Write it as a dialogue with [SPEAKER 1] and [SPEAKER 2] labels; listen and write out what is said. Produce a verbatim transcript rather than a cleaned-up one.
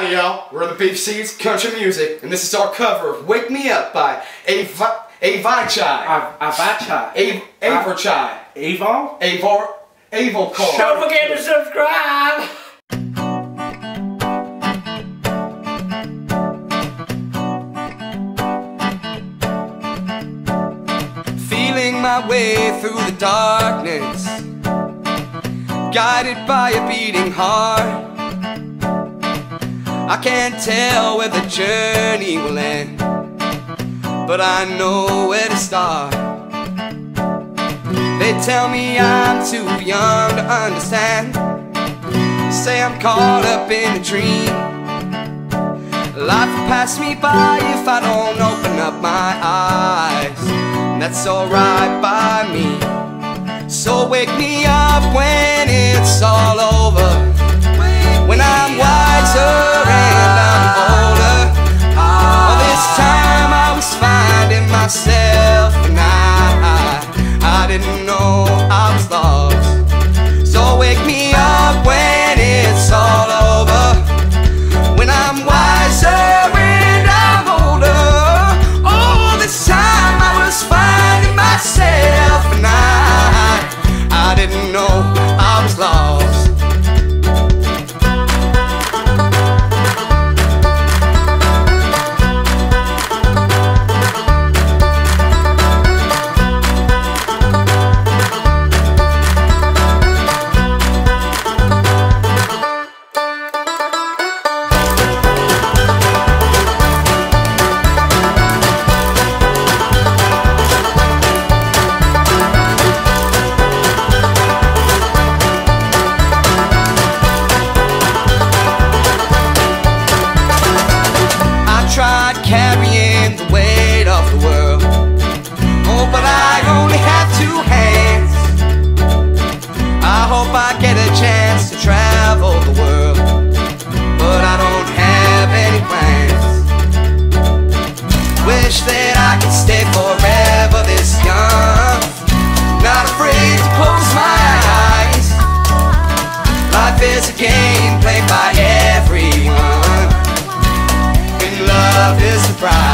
[SPEAKER 1] howdy y'all, we're the Beef Seeds Country Music, and this is our cover of Wake Me Up by Avi Avachai.
[SPEAKER 2] Avachai.
[SPEAKER 1] Avachai.
[SPEAKER 2] Avon?
[SPEAKER 1] Avor. Avocor.
[SPEAKER 2] Don't forget to subscribe!
[SPEAKER 1] Feeling my way through the darkness, guided by a beating heart. I can't tell where the journey will end, but I know where to start. They tell me I'm too young to understand, say I'm caught up in a dream. Life will pass me by if I don't open up my eyes, and that's alright by me. So wake me up when it's all over, when I'm wiser and I'm older. All this time I was finding myself, and I, I, I didn't know I was lost. So wake me up when it's all over, when I'm wiser and I'm older. All this time I was finding myself, and I, I didn't know I was lost. Carrying the weight of the world, oh, but I only have two hands. I hope I get a chance to travel the world, but I don't have any plans. Wish that I could stay forever this young, not afraid to close my eyes. Life is a game played by everyone, love is the prize.